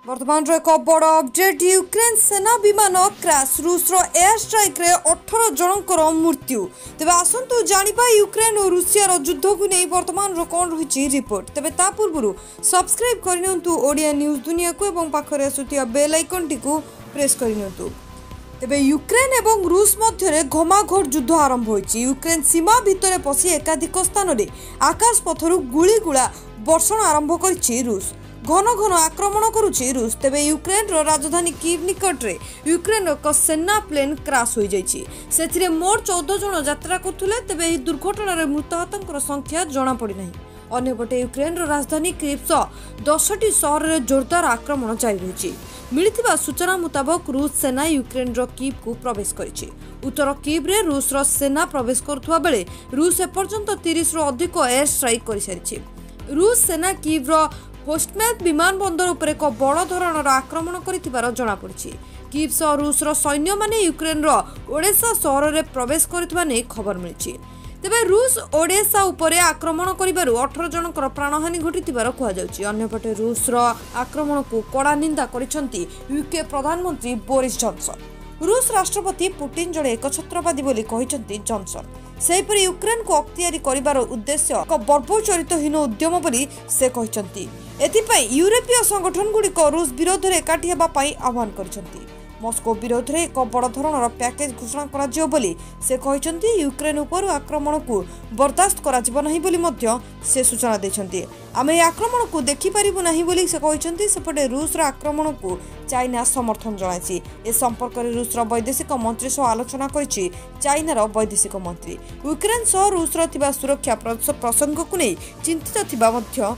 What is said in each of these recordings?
वर्तमान एक बड़ अपडेट यूक्रेन सेना विमान क्रैश रूस एयर स्ट्राइक रे 18 जनकर मृत्यु। तेज आसतु जानिबा यूक्रेन और रूसिया युद्ध को नहीं वर्तमान कौन रही रिपोर्ट। तेज ता पूर्व सब्सक्राइब करनियंतु ओडिया न्यूज दुनिया को एवं पाखरे आसुतिया बेल आइकन टी प्रेस करनियंतु। तेबे यूक्रेन एवं रूस मध्य घमाघोट युद्ध आरंभ होइछि। यूक्रेन सीमा भितर पशि एकाधिक स्थान में आकाश पथरु गुलीगुला वर्षण आरंभ करिछि रूस। घन घन आक्रमण करुछि रूस। तेबे यूक्रेन राजधानी कीव निकट रे यूक्रेन एक सेना प्लेन क्रैश हो जाइछि। सेथिरे मोट 14 जन यात्रा करथुले। तेबे एही दुर्घटना रे मृताहतंकर संख्या जणा पड़ी नाही। अन्यपटे यूक्रेन राजधानी कीव 10टी सहर रे जोरदार आक्रमण जारी रहिछि। मिलिथिबा सूचना मुताबक रूस सेना यूक्रेन कीव को प्रवेश करिछि। उत्तर कीव रे रूस सेना प्रवेश करुवा बेले रूस एपर्यंत 30 रु अधिक एयर स्ट्राइक कर सारिछि। रूस सेना कीव पोस्टमैन विमान बंदर उपर एक बड़ धरणर आक्रमण कर जना पड़ी। कीव सह रूस सैन्य माने यूक्रेन ओडेसा सहर में प्रवेश कर खबर मिली। तेबे रूस ओडेसा उपरे आक्रमण करिबारु 18 जनकर प्राणहानि घटिथिबार कुहाଯାଉଛି। अन्यपटे रूस आक्रमण को कड़ा निंदा करिसंती यूके प्रधानमंत्री बोरिस जॉनसन। रूस राष्ट्रपति पुतिन जड़े एकछत्रवादी बोली कहिसंती जॉनसन। सेहिपरि यूक्रेन को अख्तियारी करिबार उद्देश्य एक बर्बरचरितहीन उद्यम बोली से कहिसंती। एथिपाई यूरोपीय संगठन गुड़िक रूस विरोध में एकाठी हेबा पई आह्वान करिसंती। मस्को विरोध में एक बड़ धरणर पैकेज घोषणा करा बोली से कहिसंती। यूक्रेन उपर आक्रमण को बर्दाश्त करा जिवो नाही बोली मध्य से सूचना दैछंती। आमे आक्रमण को देखि परिबु नाही बोली से कहिसंती। सेपटे रूस आक्रमण को चाइना समर्थन जणाइछि। ए संपर्क में रूस वैदेशिक मंत्री सह आलोचना करिछि चाइनार वैदेशिक मंत्री। यूक्रेन सह रूस सुरक्षा प्रसंग को नहीं चिंतित थिबा मध्य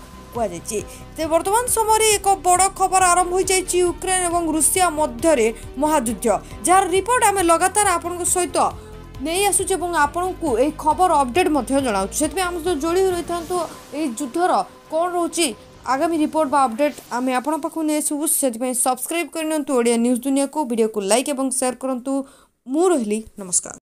वर्तमान समय एक बड़ खबर आरंभ हो जाइए। यूक्रेन और रूसिया मध्य महायुद्ध जार रिपोर्ट आम लगातार आपण सहित नहीं आसुचे आपण को यह खबर अपडेट जनाऊँ। से जोड़ी रही था युद्धर कौन रोचे आगामी रिपोर्ट बा अपडेट आम आपण पाखु नहीं आसू। से सब्सक्राइब करनियंतु ओडिया न्यूज दुनिया को वीडियो को लाइक और शेयर करंतु। मु रहिली नमस्कार।